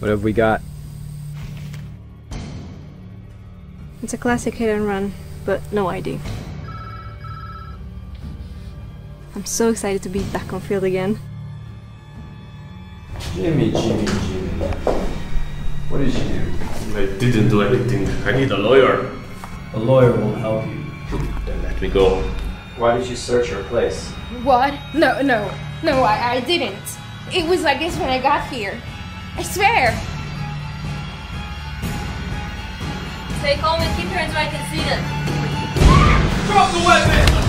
What have we got? It's a classic hit and run, but no ID. I'm so excited to be back on field again. Jimmy. What did you do? I didn't do anything. I need a lawyer. A lawyer won't help you. Then let me go. Why did you search your place? What? No, I didn't. It was like this when I got here. I swear. Stay calm and keep your hands where I can see them. Drop the weapon!